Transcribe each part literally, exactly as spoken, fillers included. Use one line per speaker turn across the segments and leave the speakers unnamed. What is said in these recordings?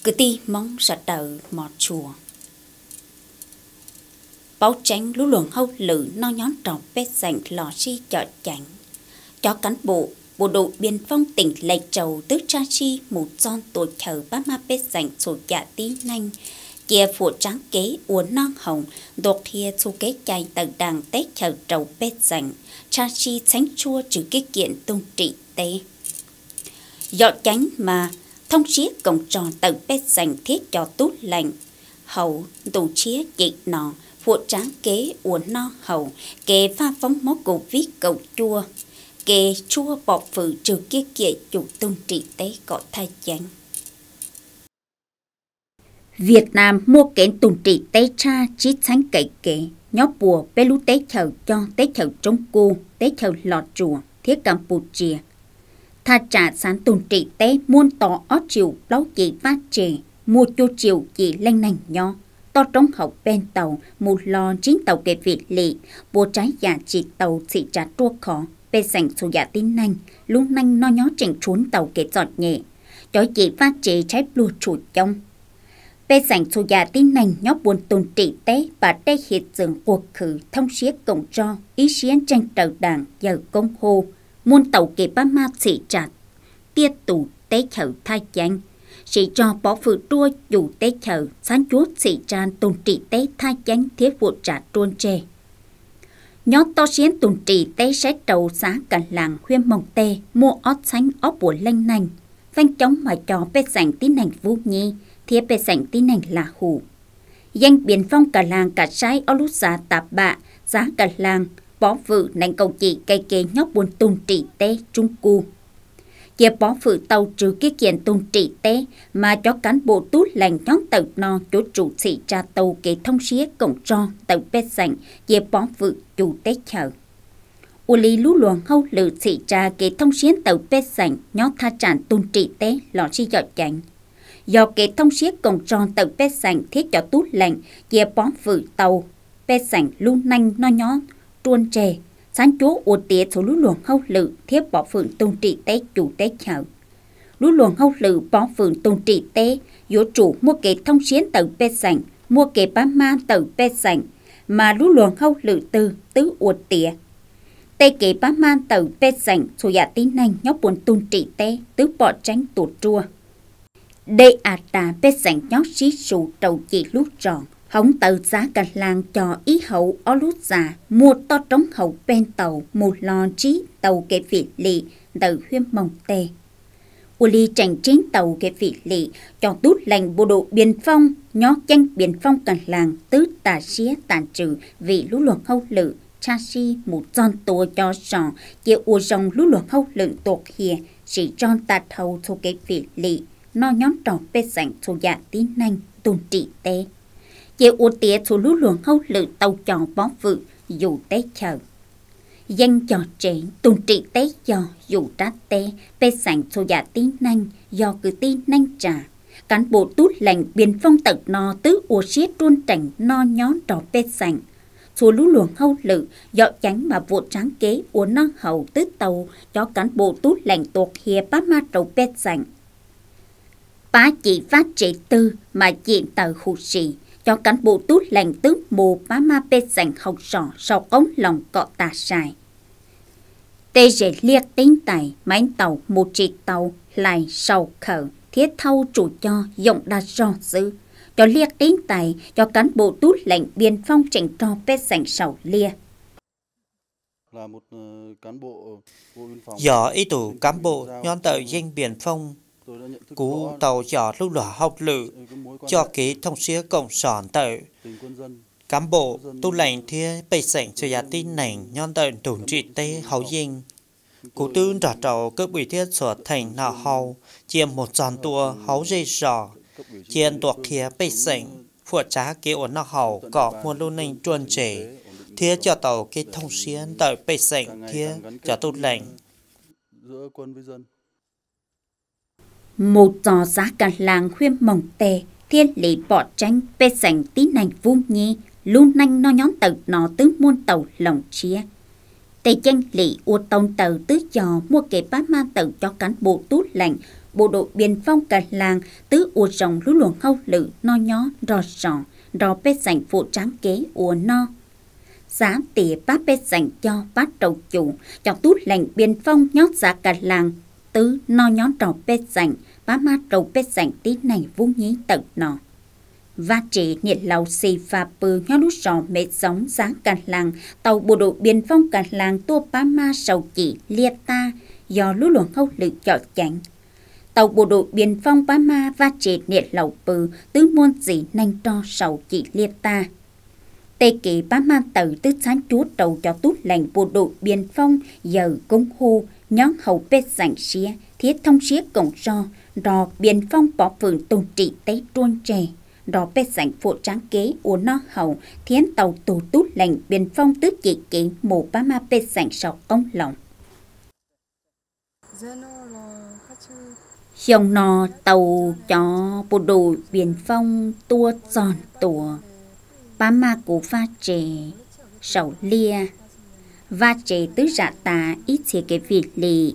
cứ ti mong sạch đợi mọt chùa báo tránh lũ luồng hâu lử no nhón trọc bết dành lò chi chợ chánh cho cán bộ bộ đội biên phong tỉnh Lệ Châu tức cha chi một son tuổi thờ bát ma bết dành sổ dạ tí nanh kia phụ tráng kế uốn non hồng đột thia su kế chạy tận đàng tết thờ trầu bết dành cha chi tránh chua trừ cái kiện tung trị tế dọ tránh mà thông chiếc cổng tròn tận bết dành thiết cho tốt lành hậu tù chia chị nọ phụ tráng kế uốn non hậu kế pha phóng móc cổ viết cầu chua kê chua bọt phử trừ kia kia chủ tung trị tế có thai chánh. Việt Nam mua kén tung trị tế cha chí sáng cậy kể nhó bùa bê lú tế thờ cho tế thờ Trung Cô, tế thờ lọt chùa, thiết Campuchia. Tha trả sáng tung trị tế muôn tỏ ó chiều lâu chị phát trề, mua chô chiều chị lên nành nhó. To trống học bên tàu, một lò chín tàu kê Việt lị, bùa trái giả chỉ tàu xị trả trua khó. Bê sảnh số giả tín nanh, lúc nanh no nhó chỉnh trốn tàu kế giọt nhẹ, chói chị phát chế trái lùa chủ trong. Bê sảnh số giả tín nanh nhó buồn tồn trị tế và đây hiện dường cuộc khử thông xiết cổng cho, ý xuyến tranh trợ đảng giờ công hô, muôn tàu kế bá ma xị chặt, tiết tù tế khẩu thai chánh, xị cho bỏ phụ đua dù tế khẩu, sáng chúa xị tràn tồn trị tế thai chánh thiết vụ trả truôn chê. Nhó to xiến tùn trì tế sẽ trầu giá cả làng khuyên mong tê mua ót xanh óp bùa lênh nành. Phanh chống mà cho bê sảnh tí nành vũ nhi, thiết bê sảnh tí nành là hủ. Danh biển phong cả làng cả trái ó lút giá tạp bạ, giá cả làng, bó vự nành cầu chị cây kê nhóc buồn tùn trì tế trung cu. Chia bó phử tàu trừ cái kiện tùn trị tế mà cho cán bộ tút lành nhóm tàu no chỗ chủ sĩ tra tàu kế thông xía cổng cho tàu bê sảnh chia bó phử chủ tế chở. U lý lũ luồng hâu lử sĩ tra kế thông xía tàu bê sảnh nhóm tha tràn tùn trị tế lọ si dọt chánh. Do kế thông xía cổng tròn tàu bê sảnh thiết cho tút lành chia bó phử tàu bê sảnh lưu nanh no nhó truôn trề. Sáng chúa ổ tía số lũ luồng hâu lự thiết bỏ phượng tôn trị tế chủ tế chở. Lũ luồng hâu lự bỏ phượng tôn trị tế dỗ chủ mua kế thông xuyến tàu bê sảnh, mua kế bá ma tàu bê sảnh, mà lũ luồng hâu lự tư tứ ổ tía. Tê kế bá ma tàu bê sảnh số giả tín nanh nhóc buồn tôn trị tế tứ bỏ tránh tụt chua. Đây à tà bê sảnh nhóc xí sụ trầu chị lút tròn. Hổng tờ giá cả làng cho ý hậu ó lút già mua to trống hậu bên tàu một lò trí tàu kê vị lị tờ huyên mong tê. U ly tranh chiến tàu kê vị lị cho tút lành bộ đội biên phong nhó danh biên phong cả làng tứ tà xía tàn trừ vì lũ luồng hâu lự cha si một giòn tùa cho sò chia u rồng lũ luồng hâu lự tột hìa chỉ tròn tạt hậu số kê vị lị no nhóm trò bê sảnh số dạ tín nanh tôn trị tê. Chị ưu tía số lũ luồng hâu lự tàu trò bó vự dù tế chờ. Danh trò trẻ tùn trị tế cho dù trát tế bê sảnh số giả tín nanh do cứ tín nanh trả. Cán bộ tút lành biên phong tật no tứ ua xiết truôn trành no nhón trò bê sảnh. Số lũ luồng hâu lự dọ chánh mà vụ tráng kế ua non hậu tứ tàu cho cán bộ tút lành tuột hìa bá ma trầu bê sảnh. Bá chỉ phát trị tư mà diện tờ khu sĩ. Cho cán bộ tút lành tứ mù bá ma bê sảnh học sỏ sau cống lòng cọ tà xài. Tê dễ liệt tính tài máy tàu một trị tàu lại sau khở thiết thâu chủ cho dụng đa do dư. Cho liệt tính tài cho cán bộ tút lành biên phong chỉnh cho bê sảnh sầu lia.
Là một cán bộ biên phòng.
Do ý tủ cán bộ nhon tờ danh biên phong cú tàu giỏ lúc lửa học lự cho kế thông xía cộng sòn tờ cán bộ tu lành thia bày sảnh cho giá tin nành nhon tờ tổn trị tế hậu dinh cú tư trả trầu cấp ủy thiết sở thành nào hậu chiếm một giòn tua hậu dây giỏ chiên tuộc kia bày sảnh phụ trá kế ổn nào hậu có một lưu nành truân chế thia cho tàu kế thông xía tờ bày sảnh thia cho tu lành.
Một giò giá cả làng khuyên mong tê, thiên lý bỏ tranh bê sảnh tí nành vuông nhi, luôn nanh no nhóm tàu nó tứ muôn tàu lòng chia. Tê chân lý ua tông tàu tứ giò mua kế bá ma tàu cho cán bộ tút lành, bộ đội biên phong cả làng tứ ua rồng lũ luồng hâu lự no nhó rò rò rò bê dành phụ tráng kế ua no. Giá tỉa bác bê dành cho bác đầu chủ cho tút lệnh biên phong nhót giá cả làng tứ no nhó rò bê dành bá ma đầu bê dành tí này vũ nhí tận nọ. Và chỉ nhiệt lầu xì phà bư nhó lút rò mệt giống giá cả làng tàu bộ đội biên phong cả làng tua bá ma sầu chỉ liệt ta do lũ luồng hâu lự chọn chánh. Tàu bộ đội biên phong bá ma và chỉ nhiệt lầu bư tứ muôn dị nanh to sầu chỉ liệt ta. Tê kỷ bá ma tử tứ sáng chúa đầu cho tút lệnh bộ đội biên phong giờ công hô nhóm hầu bê giảng xía thiết thông xía cổng ro đò biên phong bỏ phường tồn trị tế truôn trề đò bê giảng phụ tráng kế của nó hầu thiến tàu tù tút lệnh biên phong tứ chỉ kỷ mù bá ma bê giảng sọc ông lòng. Dòng nò tàu cho bộ đội biên phong tua giòn tùa bá ma của pha trề sầu lia và trề tứ dạ tà ít chế cái việc lì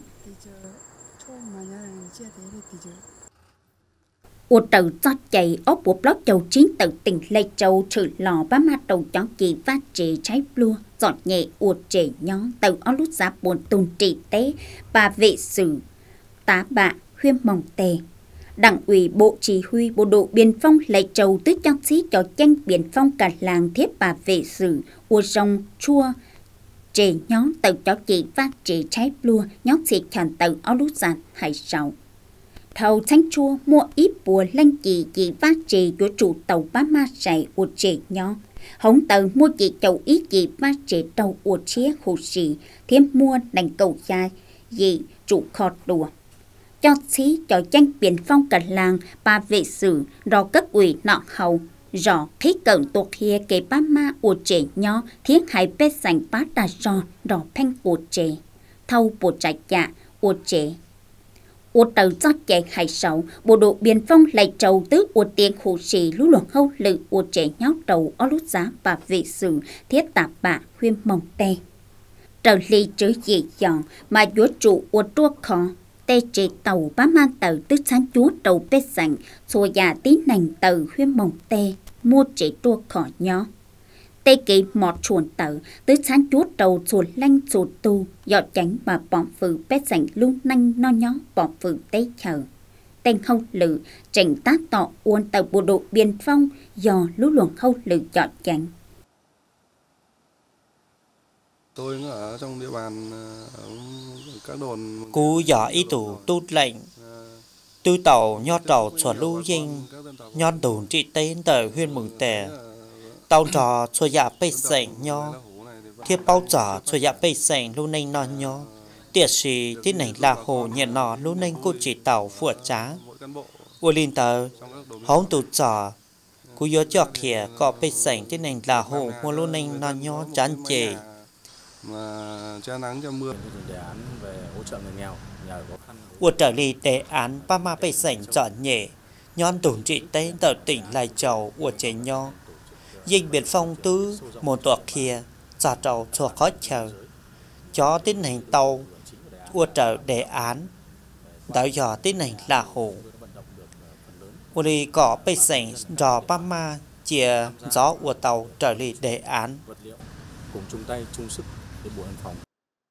ô tàu cho chạy ốp bộ blog châu chiến tự tỉnh lây châu trừ lò bá ma đầu chó kỳ và trề trái plua dọn nhẹ ô trề nhóm tàu ó lút giá buồn tùn trị tế bà vệ sử tá bạ khuyên mong tề. Đảng ủy Bộ Chỉ huy Bộ đội Biên phong lấy trầu tứ cho xí cho tranh biên phong cả làng thiết bà vệ sử ua rong chua trề nhóm tàu cho chị và trề trái lua nhóm xịt chọn tàu áo lút giàn hải sầu. Thầu thanh chua mua ít bùa lanh chị chị và trề của chủ tàu bá ma sài ua trề nhóm. Hống tàu mua chị chầu ít chị và trề tàu ua chia hồ sĩ thêm mua đành cầu dài dị chủ khọt đùa. Cho xí cho tranh biên phong cả làng bà vệ sử rò cấp ủy nọ hầu rò khí cận tuột hìa kê bá ma ua trề nhó thiên hải bê sành bá đà rò rò phanh ua trề thâu bộ trạch dạ ua trề ua tàu cho chạy hải sầu bộ đội biên phong lại trầu tứ ua tiền hồ sĩ lũ luồng hâu lự ua trề nhó đầu ó lút giá bà vệ sử thiết tạp bạ khuyên mong tê trở ly chữ dị dọn mà chúa trụ ua trua khó tê chế tàu bá man tàu tức sáng chúa tàu bê sảnh xua già tí nành tàu khuyên mong tê mua chế tua khỏi nhó. Tê kì mọt chuồn tàu tức sáng chúa tàu xuồn lanh xuồn tu dọt chánh mà bỏng phử bê sảnh luôn nanh no nhó bỏng phử tê chờ. Tên hâu lự trình tác tọ uôn tàu bộ đội biên phong do lũ luồng hâu lự dọt chánh.
Tôi ở trong địa bàn các đồn
cú giỏ ý tủ tút lệnh tư tàu nho tàu xóa lưu dinh nho đồn trị tên tờ huyên mừng tè tàu trò xóa dạ bê sảnh nho thiết bao trò xóa dạ bê sảnh lưu nênh nò nho tiệt sĩ tí này là hồ nhận nò lưu nênh cô chỉ tàu phùa trá ua linh tờ hóng tụ trò cú gió chọc thìa có bê sảnh tí này là hồ mua lưu nênh nò nho chán chề
mà che nắng che mưa
đề án về hỗ trợ người nghèo nhà khó khăn
của trở lì đề án ba ma bê sảnh chọn nhẹ nhon tổn trị tế tờ tỉnh Lai Châu của chế nho dinh biên phong tứ một tuộc kia giả trầu cho khó chờ cho tiến hành tàu của trở đề án đảo dò tiến hành là hồ của lì có bê sảnh dò ba ma chia gió của tàu trở lì đề án
cùng chung tay chung sức để Bộ An phòng.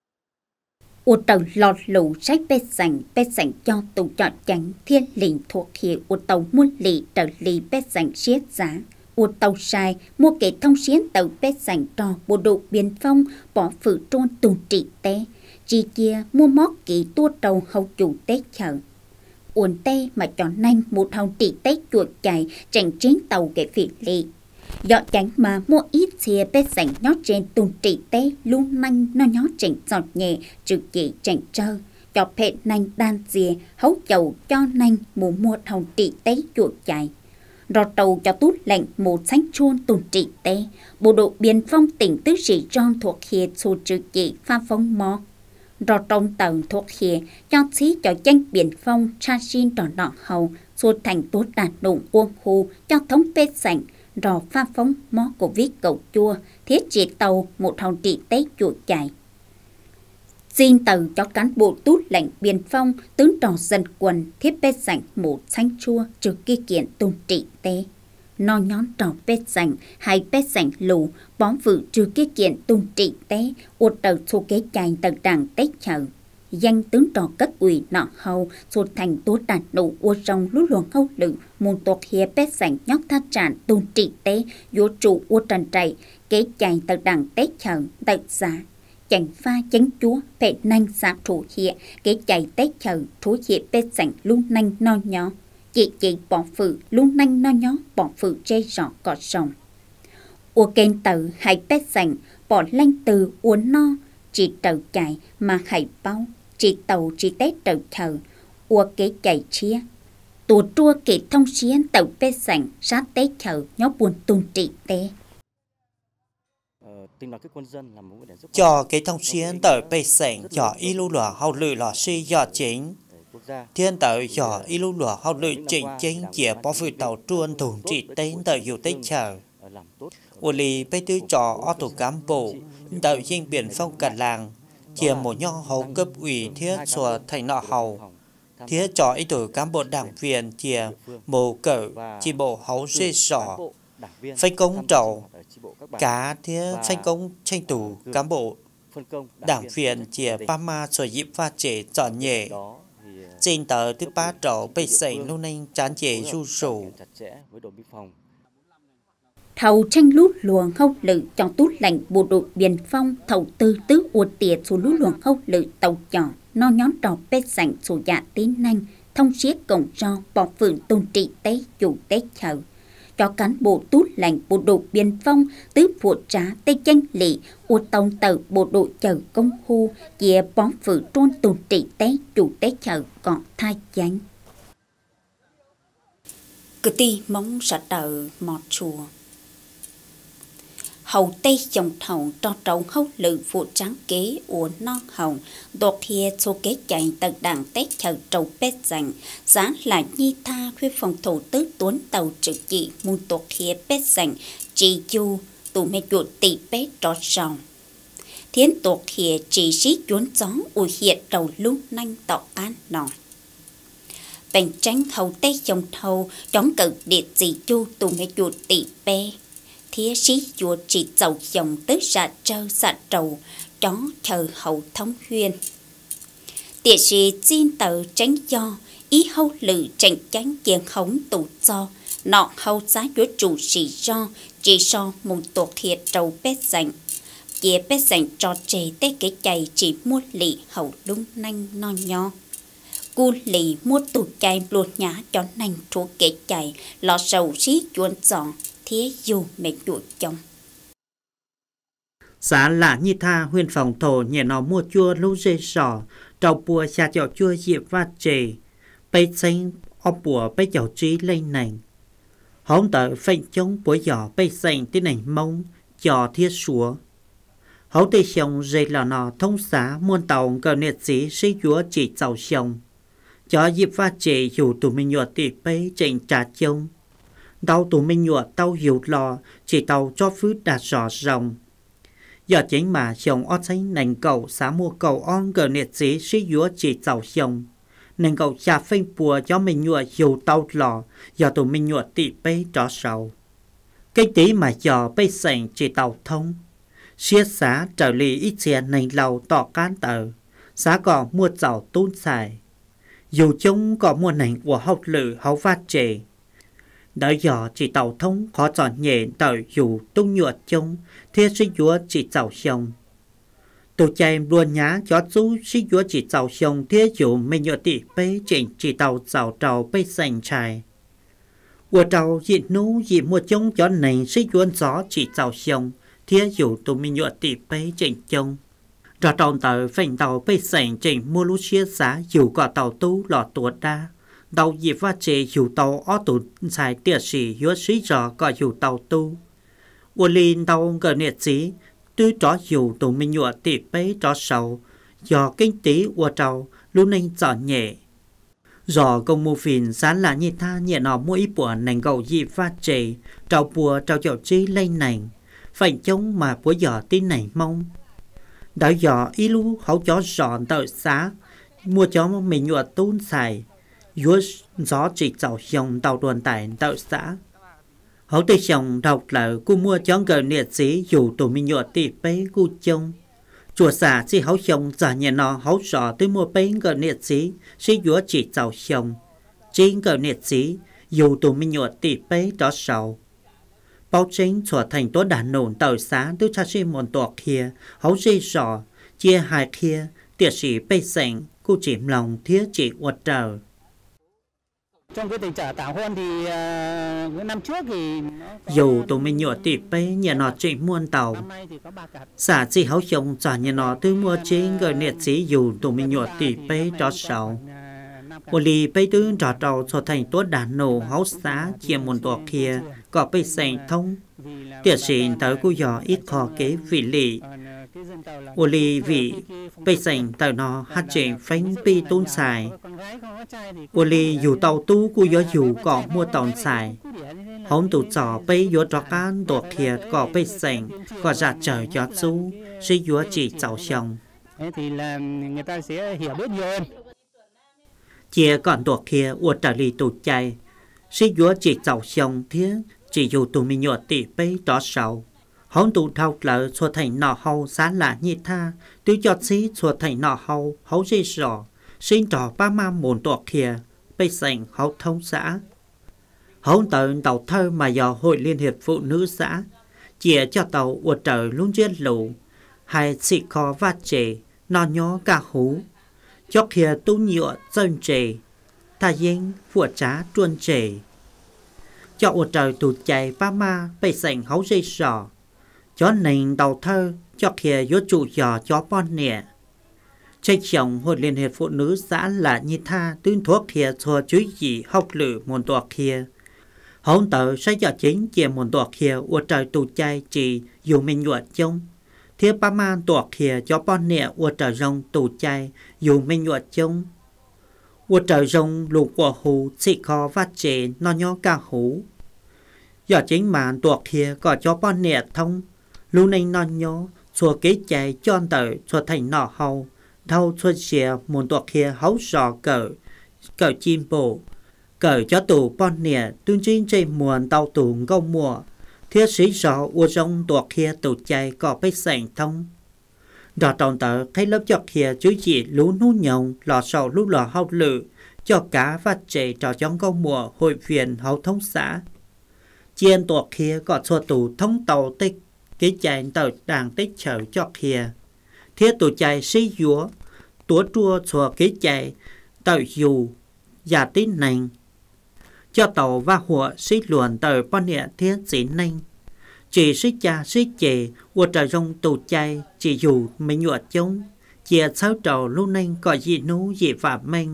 Ủa tàu lọt lũ sách bê sảnh bê sảnh cho tù chọn chánh thiên lĩnh thuộc hiệu ủa tàu muôn lì trở lì bê sảnh siết giá. Ủa tàu sai mua kế thông xuyến tàu bê sảnh trò bộ đội biên phong bỏ phử trôn tù trị tế. Chỉ chia mua móc ký tua tàu hậu chủ tế chở. Uốn tê mà chọn nanh một hậu trị tế chuột chạy tranh chiến tàu kế vị lì. Dọ chánh mà mua ít xìa bê sảnh nhót trên tùn trị tế luôn nanh nó nhót chỉnh giọt nhẹ trừ chỉ chỉnh trơ. Cho phê nanh đan xìa hấu chầu cho nanh mù mua thầu trị tế chuột chạy. Rồi tàu cho tút lệnh một sánh chuôn tùn trị tế. Bộ đội biên phong tỉnh tứ sĩ tròn thuộc hiệp xô trừ chỉ pha phong mò. Rồi trong tầng thuộc hiệp cho xí cho tranh biên phong cha xin tròn đỏ hầu xô thành tốt đạt đụng uông hù cho thống bê sảnh. Rò pha phóng mó của viết cầu chua thiết trị tàu một hòn trị tế chuột chạy. Xin từ cho cán bộ tút lệnh biên phong tướng trò dân quân thiết bết dành một xanh chua trừ kia kiện tôn trị tế. Nó nhón trò bết dành hay bết dành lù bóng vự trừ kia kiện tôn trị tế ột đầu số kế chành tầng đảng tết chờ. Danh tướng trò cất ủy nọ hầu số thành tố đạt nụ ua rong lú luồng hâu lự môn tột hiệp bết dành nhóc thát tràn tôn trị tế vô trụ ua trần trầy kế chành tầng đảng tết chờ tận giá. Chẳng pha chánh chúa phải nanh sạc thủ hiện cái chạy tết chờ thủ hiện bết sảnh luôn nanh no nhỏ chị chị bỏ phử luôn nanh no nhỏ bỏ phử chê rõ cọt rồng ua kênh tử hay bết sảnh bỏ lanh từ uốn no chỉ tàu chạy mà hãy bao chỉ tàu chỉ tết tàu chờ ua cái chạy chia tùa trua kể thông xuyên tàu bết sảnh sát tết chờ nhó buồn tôn trị tế.
Cho cái thông xuyên tới bê sảnh cho y lưu lửa hậu lự lò si do chính. Thiên tới cho y lưu lửa hậu lự chính chính chìa bỏ phụ tàu truôn thùng trị tên tới dù tích chờ. Ủa lì bê tư cho ô tổ cám bộ tới dinh biển phong cả làng chìa một nho hậu cấp ủy thiết xùa thành nọ hậu. Thiết cho ý tử cám bộ đảng viên chìa mồ cỡ chỉ bộ hậu xê sỏ. Phây công trầu cá thiết phanh công tranh tù cán bộ đảng viên chìa ba ma sở dịp pha chế chọn nhẹ trên tờ thứ ba trầu bê sảnh lúc nanh chán chế ru sủ
Thầu tranh lút luồng hâu lự trong tút lạnh bộ đội biên phong thầu tư tứ uột tiệt số lút luồng hâu lự tàu nhỏ no nhón trò bê sảnh số dạ tín nanh thông xiết cổng cho bỏ phượng tôn trị tế chủ tế chờ. Cho cán bộ tút lệnh bộ đội biên phong tứ phụ trá tây tranh lị ô tông tờ bộ đội chờ công khu dìa bóng phử trôn tồn trị tế chủ tế chờ còn thai chánh. Cứ ti mong sẽ tờ mọt chùa. Hầu tây dòng thầu cho trâu hâu lự phụ tráng kế của non hồng đột thiệt số kế chạy tận đảng tết chờ trâu bết dành giá là nhi tha khuê phòng thủ tứ tuấn tàu trực trị môn đột thiệt bết dành chỉ du tụ mê chuột tỷ bết trọt ròng thiến đột thiệt chỉ xí chuốn gió ủi hiện đầu lúc nanh tọ án nọ bành tránh hầu tây dòng thầu chống cự điện dị chu tụ mê chuột tỷ bê thiết sĩ chuột chỉ dầu dòng tới dạ trâu dạ trầu chó chờ hậu thống huyên. Tiệt sĩ xin tờ tránh cho ý hâu lự tranh chánh kiên hống tụ cho nọ hâu giá chúa chủ sĩ do chỉ so mùng tuột thiệt trầu bết dành kia bết dành cho trẻ tết cái chạy chỉ mua lì hậu đúng nanh no nho cu lì mua tụ chạy luôn nhá cho nành chúa cái chạy lọ sầu sĩ chuồn giòn thế dù mẹ chuột chồng.
Giá là như tha huyền phòng thổ nhẹ nó mua chua lưu dê sỏ trâu bùa xa chậu chua dịp và chề bây xanh ô bùa bây chậu trí lên nành hóng tờ phanh chống bùa giỏ bây xanh tí nành mông chò thiết xúa hấu tê xong dây là nó thông xá muôn tàu cờ nệt xí sĩ dúa chỉ giàu xong chó dịp và chề dù tụi mình nhọt tỉ bây chạy trả chông đau tụi mình nhọt tao hiểu lò chỉ tàu cho phứ đạt rõ rộng. Giờ chính mà chồng ót xanh nành cầu xá mua cầu on gờ nệt xí sĩ dúa chỉ giàu xong. Nành cầu chà phênh bùa cho mình nhọt hiểu tao lò giờ tụi mình nhọt tỉ bê rõ sầu. Cái tí mà giờ bê sảnh chỉ tàu thông. Xuyết xá trở lì ít xe nành lầu tỏ cán tờ. Xá còn mua giàu tôn xài. Dù chúng có mua nành của học lự hấu phát trề. Đợi giờ chỉ tàu thông khó chọn nhẹ tờ dù tung nhuột chung thiết sĩ dúa chỉ giàu xong. Tụ chạy luôn nhá cho chú sĩ dúa chỉ giàu xong thiết dù mình nhựa tỉ bê chỉnh chỉ tàu giàu trầu bê xanh trai. Ủa trầu dị nú dị mua chung cho nành sĩ dúa gió chỉ giàu xong thiết dù tụ mình nhựa tỉ bê chỉnh chung. Rõ tròn tờ phành tàu bê xanh chỉnh mua lú chia giá dù có tàu tu lọ tuột đa. Tàu dịp và chế dù tàu ó tụ xài tiệt sĩ hứa sĩ rõ có dù tàu tu. Ủa linh tàu gờ nệt sĩ, tư tró dù tụ mình nhựa tỉ bế tró sầu, do kinh tế ua trâu lúc nên chọn nhẹ. Do công mô phìn sáng là như tha nhẹ nó mỗi bùa nành gầu dịp và chế, trâu bùa trâu dạo trí lên nành, phảnh chống mà bùa giỏ tin nành mong. đã dò ý lú hậu chó giòn tờ xá mua chó mình nhựa tôn xài dúa gió chỉ cháu dòng tàu tuần tải tờ xã hậu tây chồng đọc là cô mua chó gờ nhiệt sĩ dù tụi mình nhựa tỷ bế cô chông chùa xã chỉ hậu chồng giả nhà nó hậu gió tới mua bế gờ nhiệt sĩ sĩ dúa chỉ cháu chồng trên gờ nhiệt sĩ dù tụi mình nhựa tỷ bế đó sầu bao chính trở thành tốt đàn nổn tờ xã tôi cha sĩ một tọa kia hậu dây gió chia hai kia tiệt sĩ bê sảnh cô chìm lòng thiết chỉ uất trở.
Trong cái tình trạng tảo hôn thì uh, năm trước thì
dù tụi mình nhựa tịp bê nhà nó chỉ muôn tàu xã chỉ hậu chồng trả nhà nó tư mua trên người nhiệt sĩ dù tụi mình nhựa tịp bê đó sầu ô lì bê tư trò trầu trở thành tốt đàn nổ hậu xã chia một tọa kia có bê sảnh thông tiệt sĩ tới cô gió ít khó kế vị lì ô lì vị bê sảnh tới nó hát chế phánh bì tôn xài ô lì dù tàu tu cô gió dù có mua tàu xài hông tụ trò bê gió trò can tọa kia có bê sảnh có ra trời gió chú sĩ gió chỉ cháu xong
thì là người ta sẽ hiểu biết nhiều hơn.
Chia còn tọa kia uột trả lì tụ chạy sĩ gió chỉ cháu xong thiết chỉ dù tụi mình nhọ tỷ bê đó sầu hông tụ thao lỡ xua thành nọ hầu xá lạ như tha tứ cho sĩ xua thành nọ hầu hấu dây sỏ xin trò ba ma mồn tọa kia bê sành hấu thông xã hông tờ tàu thơ mà dò hội liên hiệp phụ nữ xã chia cho tàu uột trời luôn giết lũ hay xị khó vát chê nó nhó cả hú cho kia tu nhựa dân chê ta dên phụ trá truân chê cho uột trời tụt chạy ba ma bê sành hấu dây sỏ cho nền tàu thơ cho kia vô trụ giò cho bon nè chạy chồng hội liên hiệp phụ nữ xã là như tha tuyên thuốc kia cho chú gì học lử một tọa kia hông tờ sẽ cho chính chia một tọa kia uột trời tụt chạy chỉ dù mình nhuận chung thiết ba ma tọa kia cho bon nè uột trời rồng tụt chạy dù mình nhuận chung uột trời rồng lục của hù xị khó vát chế nó nhó cả hú giờ chính mà tọa kia có cho bon nè thông lúc này nó nhó xua kế chạy cho tờ xua thành nọ hầu thâu xua xìa một tọa kia hấu sò cờ cờ chim bồ cờ cho tù bon nè tuyên chính trên muôn tàu tù ngâu mùa thiết sĩ sò ua rong tọa kia tù chạy có bê sảnh thông đỏ tròn tờ thấy lớp cho kia chứ chỉ lú nú nhồng lò sầu lú lò hao lự cho cá và trẻ trò trong ngâu mùa hội viên hậu thông xã chiên tọa kia có xua tù thông tàu tích cái chạy tàu đàng tích chở cho kia thiết tù chạy sĩ dúa túa trua xua cái chạy tàu dù giả tín nành cho tàu và hùa sĩ luồn tàu bọn địa thiết sĩ nành chỉ sĩ cha sĩ chê ua trở rong tù chạy chỉ dù mình nhuột chống chia sáu trầu lúc nành có gì nú gì phạm mình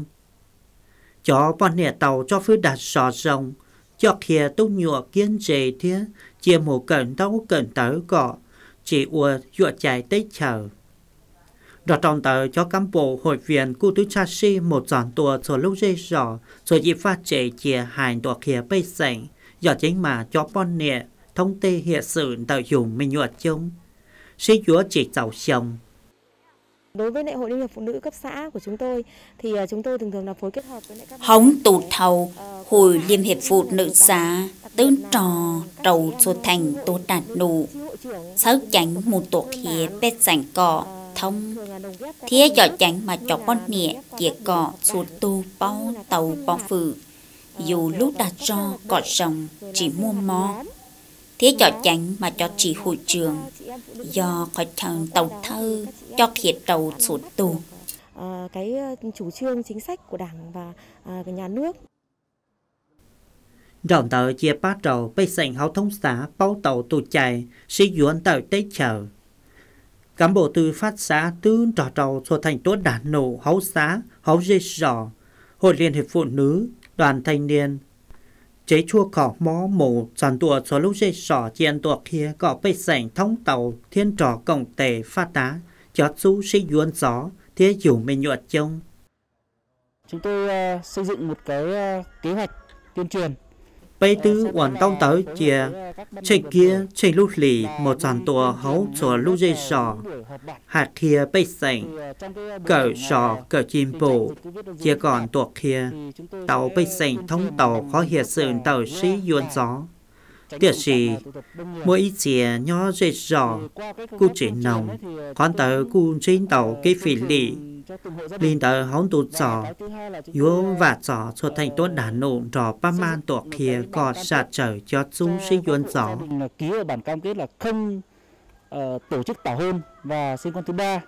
cho bọn địa tàu cho phứ đặt sò rồng cho kia tu nhựa kiên trì thiết chia một cẩn tấu cẩn tớ cọ chỉ ua dọa chạy tới chờ đợt trong tờ cho cán bộ hội viên cụ tứ cha si một giòn tua cho lúc dây rõ rồi dịp phát chế chia hành tòa kia bây sảnh do chính mà cho bọn nẹ thông tê hiện sự tạo dùng mình nhuận chung sĩ dúa chỉ giàu chồng.
Đối với Hội Liên hiệp Phụ nữ cấp xã của chúng tôi thì chúng tôi thường thường là phối kết hợp với các
hóng tụ thầu Hội Liên hiệp Phụ nữ xã tương trò trầu số thành tố đạt nụ sáu chánh một tổ khía bếp sảnh cọ thông thiết cho chánh mà cho con nhẹ chỉ cọ số tu bao tàu bao phử dù lúc đặt cho cọ rồng chỉ mua mó thiết cho chánh mà cho chỉ hội trường do khỏi thằng tàu thơ cho khiết tàu số tu
à, cái chủ trương chính sách của Đảng và à, cái nhà nước.
Rộng tờ chia bát trầu bây sảnh hậu thông xã bao tàu tù chạy sĩ dũn tờ tết chờ cán bộ tư phát xã tư trò trầu cho thành tốt đàn nổ hấu xã hấu dây sò Hội Liên hiệp Phụ nữ đoàn thanh niên chế chua cỏ mó mổ giàn tùa cho lúc dây sò chiên tùa kia có bây sảnh thông tàu thiên trò cổng tề phát tá cho chú sĩ dũn gió thế dù mình nhuận chung.
Chúng tôi uh, xây dựng một cái uh, kế hoạch tuyên truyền
bây tư hoàn tông tới chia trên kia trên lúc lì một dàn tua hấu cho lúc dây sò hạt kia bây sành cỡ sò cỡ chim bồ chia còn tuột kia tàu bây sành thông tàu khó hiện sự tàu sĩ yuan gió tiệt sĩ mỗi ý chia nhỏ dây sò cu chỉ nồng còn tàu cu trên tàu cái phỉ lì linh tờ hóng tụt giò yếu và giò cho thành tốt đàn nổ rò ba man tuột kia có sạt trở cho chúng sĩ yuan gió
ký ở bản cam kết là không uh, tổ chức tảo hôn và sinh con thứ ba.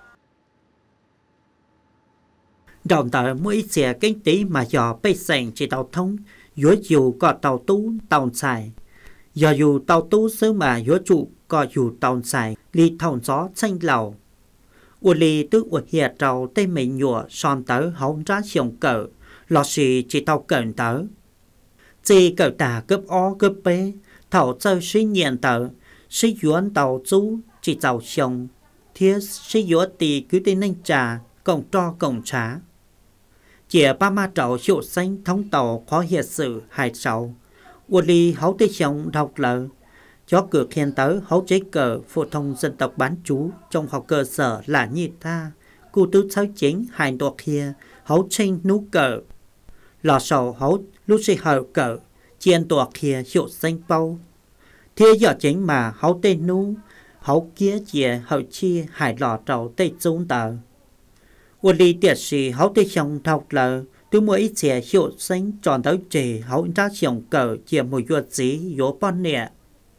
Đồng tờ mỗi xe kinh tế mà dò bây sành chỉ tàu thông yếu dù có tàu tú tàu xài do dù tàu tú sớm mà yếu trụ có dù tàu xài ly thòng gió xanh lầu u lì tức u hiệt trâu tê mày nhựa son tớ hóng ra xiong cỡ lò xì chỉ tàu cẩn tớ chỉ cỡ tà cấp o cấp bê thảo chơi sĩ nhiên tớ sĩ yuan tàu chú chỉ tàu xiong thiết sĩ yuan tì cứ tên ninh trà cộng cho cộng trá chìa ba ma trậu hiệu xanh thống tàu khó hiệt sự hai sáu u lì hấu tê xiong đọc lỡ cho cửa khen tới hấu chế cờ phổ thông dân tộc bán chú trong học cơ sở là nhị tha cụ tứ sáu chính hai đột kia hấu tranh nú cờ lò sầu hấu lúc sĩ hở cờ chiên đột kia hiệu xanh bao thế giờ chính mà hấu tên nú hấu kia chìa hậu chi hải lò trầu tây trung tờ u ly tiệt sĩ hấu tây xong đọc lờ từ mỗi ít chìa hiệu xanh tròn tới trì hấu ra xiong cờ chìa mùi yuột dí yếu bon nẹ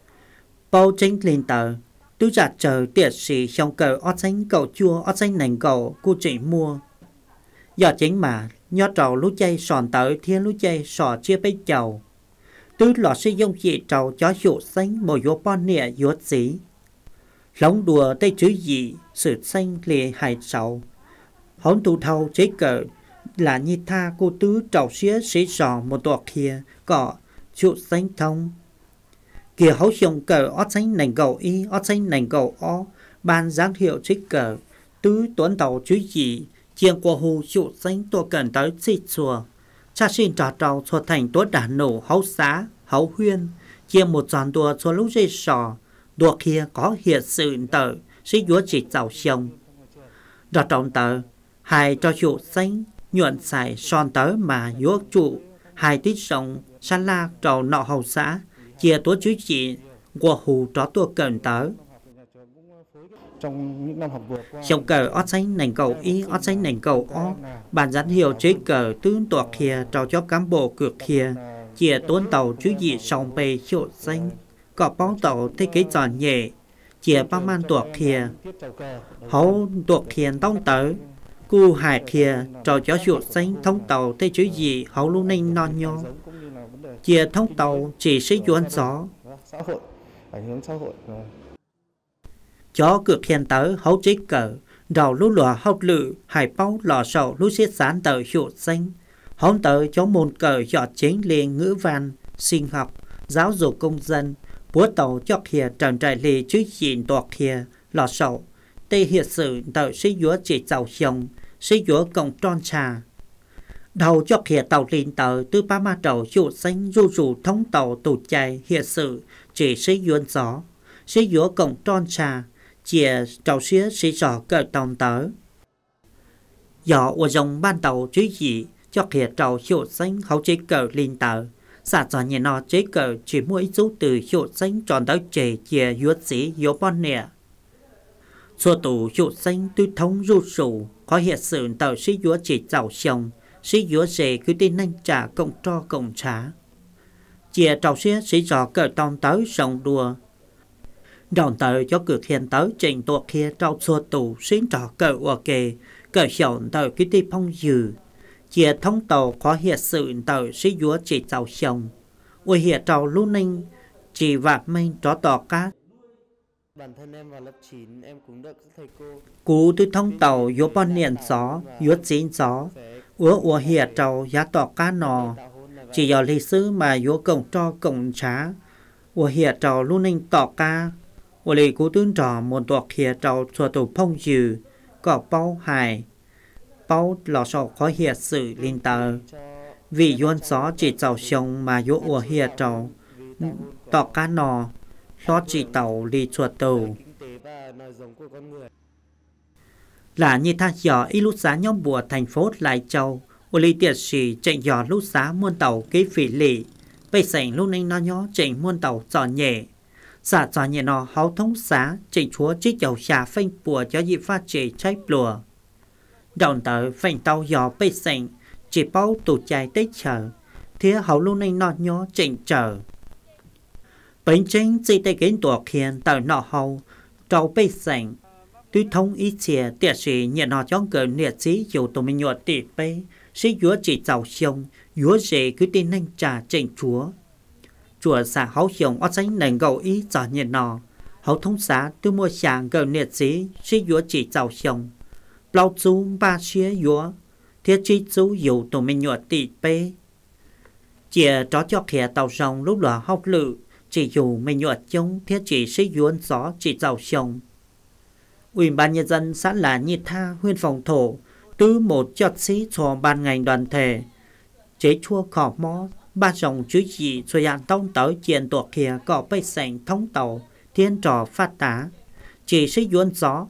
bao chính lên tờ tôi giả chờ tiệt sĩ trong cờ ót xanh cầu chua ót xanh nành cầu cô chỉ mua giờ chính mà nhớ trầu lú chay sòn tới thiên lú chay sò chia bấy chầu tôi lọ sử dụng dị trầu cho hiệu xanh mùi yếu bon nẹ yếu dí lóng đùa tây chữ dị sự xanh lìa hài sầu hón tù thâu chế cờ là như tha cô tứ trầu xía sĩ sò một đọt kia có hiệu xanh thông kìa hấu xiong cờ ót xanh nành cầu y ót xanh nành cầu o ban giáng hiệu trích cờ tứ tuấn tàu chú dị chiên qua hù hiệu xanh tổ cần tới xịt chùa cha xin trò trầu cho thành tốt đàn nổ hấu xá hấu huyên chiên một giòn đùa cho lúc dây sò đùa kia có hiện sự tờ sĩ dúa chỉ giàu xiong trò trọng tờ hai cho hiệu xanh nhuận xài son tớ mà dúa trụ hai tít sông xa la trầu nọ hầu xã chia tổ chú chị qua hù tró tua cần tớ
trong những năm học vừa qua
trong cờ ót xanh nành cầu y ót xanh nành cầu o bản gián hiệu chế cờ tướng tuột kia trao cho cán bộ cược kia chia tuấn tàu chú dị sòng bề hiệu xanh có bóng tàu thế kế giòn nhẹ chia ba man tuột kia hấu tuột kia tông tớ cu hải kia trao cho hiệu xanh thông tàu thế chú dị hấu lưu ninh non nhô chia thông tàu chỉ sử dụng gió
xã hội ảnh hưởng xã hội
chó cực hiện tới hấu chế cờ đầu lú lùa hậu lự hải bao lò sầu lú xiết sán tờ hiệu xanh hóng tới chó môn cờ dọ chính liền ngữ văn sinh học giáo dục công dân búa tàu cho kia trần trại lì chứ diện toạc kia lò sầu tê hiện sự tờ sĩ dúa chỉ giàu xiong sĩ dúa cộng tròn trà đầu cho kia tàu lên tờ từ ba ma trầu hiệu xanh ru rù thông tàu tù chạy hiện sự chỉ sĩ dúa gió sĩ dúa cộng tròn trà chia trầu xía sĩ gió cờ tòng tớ gió ở dòng ban tàu chứ gì cho kia trầu hiệu xanh hậu chế cờ lên tờ xả gió nhẹ nó chế cờ chỉ mỗi số từ hiệu xanh tròn tới chế chia dúa sĩ yếu bon nè số tù hiệu xanh tư thống ru rù có hiện sự tờ sĩ dúa chỉ giàu xiong sĩ dúa dề cứ tin nhanh trả cộng cho cộng trả chia trầu xía sĩ gió cờ tòng tới sông đùa đòn tờ cho cực hiện tới trình tuột kia trao xua tù xuyến trò cờ ua kề cờ xổn tờ cứ ti phong dừ chia thông tàu có hiện sự tờ sĩ dúa chỉ giàu xiong ua hiện trao lưu ninh chỉ vạt mênh tró tỏ cát
bản thân em vào lớp chín em cũng được các thầy cô
cú từ thông tàu yếu bon niệm gió yếu chín gió ua ua hiện trao giá tỏ cá nò chỉ do lịch sử mà yếu cộng cho cộng trá ua hiện trao lưu ninh tỏ ca ua lì cú tướng trò một tọa kia trao xua tù phong dừ có bao hài bao lò sọ khó hiện sự linh tờ vì yuan gió chỉ tàu sông mà yếu ủa hìa trầu tọ cá nò lo chỉ tàu đi chuột tàu là như tha gió ít lúc giá nhóm bùa thành phố Lai Châu ô lý tiệt sĩ chạy gió lúc giá muôn tàu kế phỉ lì bây sảnh lúc ninh nó nhó chạy muôn tàu gió nhẹ xả gió nhẹ nó háo thống xá chạy chúa chiếc dầu xả phanh bùa cho dịp phát chế cháy bùa đòn tới phanh tàu gió bây sảnh chỉ bao tụ chạy tới chờ thế hậu lúc ninh nó nhó chạy chờ bánh chính chỉ tay kính tổ khiên tàu nọ hậu trâu bây sảnh tuy thông ý chia tiệt sĩ nhận họ chóng cờ nhiệt sĩ dù tụi mình nhuột tỉ bê sĩ dúa chỉ giàu xong dúa dễ cứ tin nhanh trả chạy chúa chùa xã hậu hiểm ở sánh nền gầu ý cho nhận họ hậu thông xã tôi mua sàng cờ nhiệt sĩ sĩ dúa chỉ giàu xong bao chú ba xía dúa thiết trí chú dù tụi mình nhuột tỉ bê chìa tró cho khẽ tàu rồng lúc đó học lự chỉ dù mình nhuột chống thiết chỉ sĩ dúa gió chỉ giàu xong Ủy ban nhân dân xã là Nhị Tha, huyện Phòng Thổ, từ một chọt sĩ cho ban ngành đoàn thể. Chế chua khỏ mó, ba dòng chữ dị cho dàn tông tới chuyện tuộc kia có bây sảnh thông tàu, thiên trò phát tá. Chỉ sĩ yuân gió.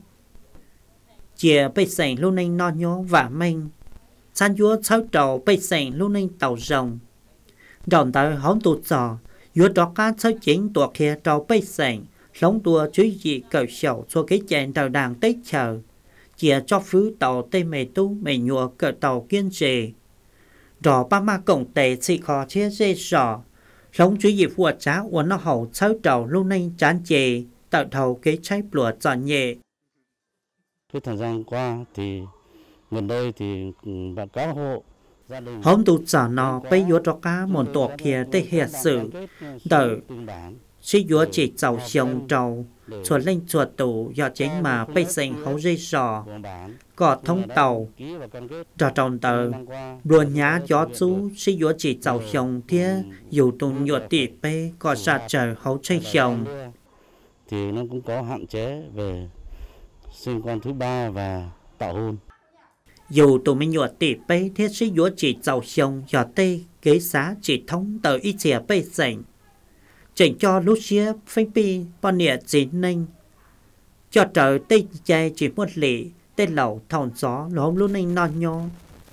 Chìa bây sảnh lưu ninh no nhó và mênh. San dúa sáu trầu bây sảnh lưu ninh tàu rồng. Đòn tới hóng tụt gió, dúa đó cá sáu chính tuộc kia trầu bây sảnh. Sống đùa chú dị cầu sầu cho cái chèn tàu đàn tết chờ. Chìa cho phứ tàu tê mê tu mê nhùa cờ tàu kiên trì. Rõ ba ma cổng tệ xì khó chia dê rõ. Sống chú dị vua trá uốn nó hậu sáu trầu lưu ninh chán chê. Tạo thầu cái cháy bùa tròn nhẹ.
Cái thời gian qua thì gần đây thì bà cá hộ
hôm tụt giỏ nó bây dúa cho cá một tổ kia tê hiệt sự. Đợi sĩ dúa chỉ giàu xong trầu chuột lên chuột tủ do chính mà bây xanh hấu dây sò có thông tàu trò tròn tờ đùa nhá gió chú sĩ dúa chỉ giàu xong thía dù tùng nhuột tỉ bê có sạt trời hấu chơi xong
thì nó cũng có hạn chế về sinh con thứ ba và tạo hôn.
Dù tụi mình nhuột tỉ bê thiết sĩ dúa chỉ giàu xong do tê kế xá chỉ thống tờ ít chìa bê xanh chỉnh cho lúc xưa phanh pi bọn nịa chỉ ninh cho trời tây chạy chỉ một lì tên lẩu thòng gió lốm lúc ninh non nhô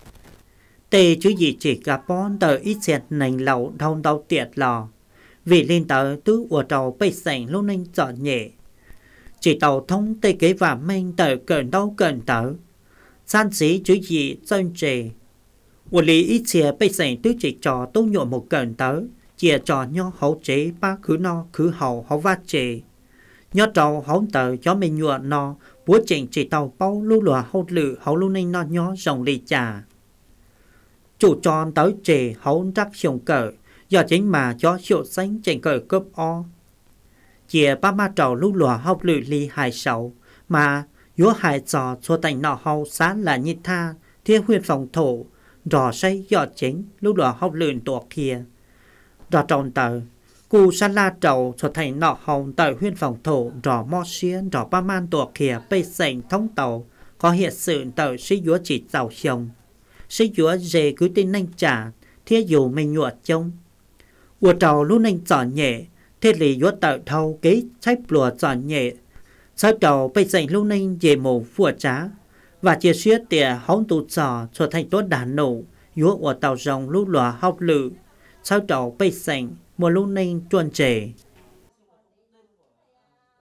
tê chứ gì chỉ cả bọn tờ ít xẹt nành lẩu thông đau tiệt lò vì lên tờ tứ ủa trầu bây sảnh lúc ninh dọn nhẹ chỉ tàu thông tê kế và mênh tờ cờn đau cờn tờ san xí chứ gì dân trề ủa lý ít xẹt bây sảnh tứ chỉ cho tô nhộ một cờn tờ chìa trò nhó hậu chế ba khứ no khứ hậu hậu vát chế. Nhó trầu hậu tờ cho mình nhựa no búa chỉnh chỉ tàu bao lưu lùa hậu lự hậu lưu ninh no nhó rồng lì trà. Chủ tròn tới chế hậu rắc xiong cờ do chính mà cho hiệu xanh chỉnh cờ cấp o. Chìa ba ma trầu lưu lùa hậu lự lì hài sầu mà dúa hài trò cho thành nọ hậu sáng là Nhị Tha thiên huyện Phòng Thổ rò say do chính lưu lùa hậu lự tuộc kia. Rõ trọng tờ, cụ xa la trầu cho thành nọ hồng tờ huyện Phòng Thổ rõ mò xiên rõ ba man tuộc khía bây sảnh thông tàu có hiện sự tờ sĩ dúa chỉ giàu xong. Sĩ dúa dê cứ tin nhanh trả, thiết dù mình nhuột trông. Ủa trầu lúc nhanh giòn nhẹ, thiết lý dúa tờ thâu kế trách lùa giòn nhẹ. Sau trầu bây sảnh lúc nhanh dê mù phùa trá, và chia xuyết tìa hóng tụ giò cho thành tốt đàn nổ, dúa ủa tàu rồng lúc lùa học lự. Sau trầu bây sảnh mùa lúc ninh chuồn trề.